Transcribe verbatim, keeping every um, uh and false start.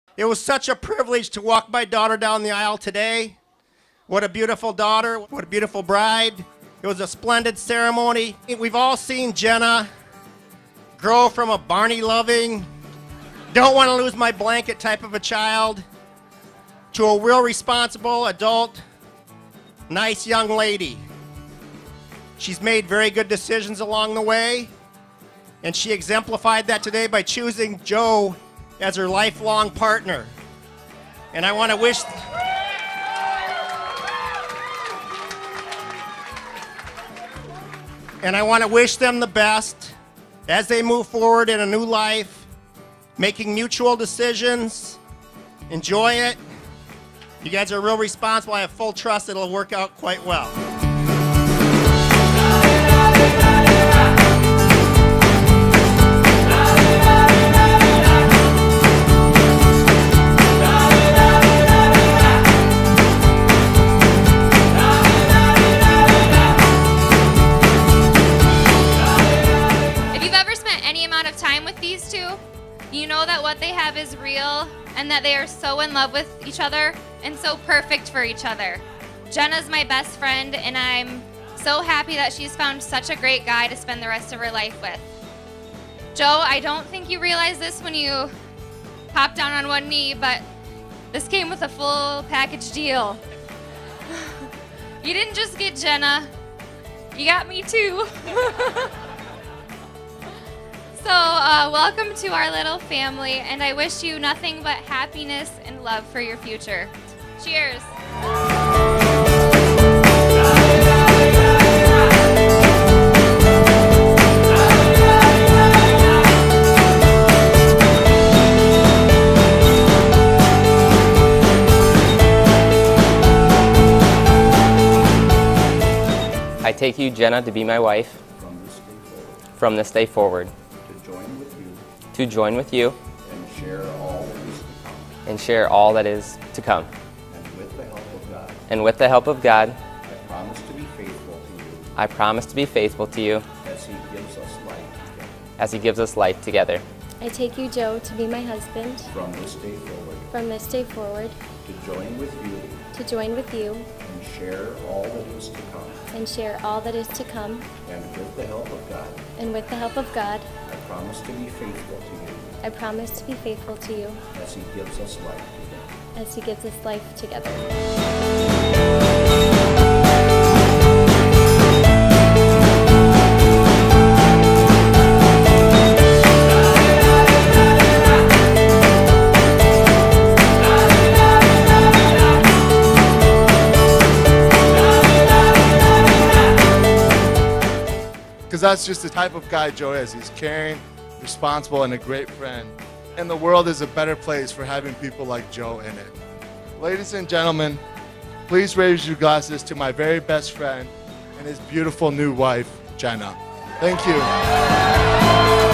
It was such a privilege to walk my daughter down the aisle today. What a beautiful daughter, what a beautiful bride. It was a splendid ceremony. We've all seen Jenna grow from a Barney-loving, don't want to lose my blanket type of a child to a real responsible, adult, nice young lady. She's made very good decisions along the way, and she exemplified that today by choosing Joe as her lifelong partner. And I want to wish and I want to wish them the best as they move forward in a new life, making mutual decisions. Enjoy it. You guys are real responsible. I have full trust that it'll work out quite well. These two, you know that what they have is real and that they are so in love with each other and so perfect for each other. Jenna's my best friend, and I'm so happy that she's found such a great guy to spend the rest of her life with. Joe, I don't think you realized this when you popped down on one knee, but this came with a full package deal. You didn't just get Jenna, you got me too. So, uh, welcome to our little family, and I wish you nothing but happiness and love for your future. Cheers. I take you, Jenna, to be my wife from this day forward. To join with you and share all that is to come. And share all that is to come. And with the help of God. And with the help of God. I promise to be faithful to you. I promise to be faithful to you. As He gives us life together. As He gives us life together. I take you, Joe, to be my husband. From this day forward. From this day forward. To join with you. To join with you. And share all that is to come. And share all that is to come. And with the help of God. And with the help of God. I promise to be faithful to you. I promise to be faithful to you. As He gives us life together. As He gives us life together. Because that's just the type of guy Joe is. He's caring, responsible, and a great friend. And the world is a better place for having people like Joe in it. Ladies and gentlemen, please raise your glasses to my very best friend and his beautiful new wife, Jenna. Thank you.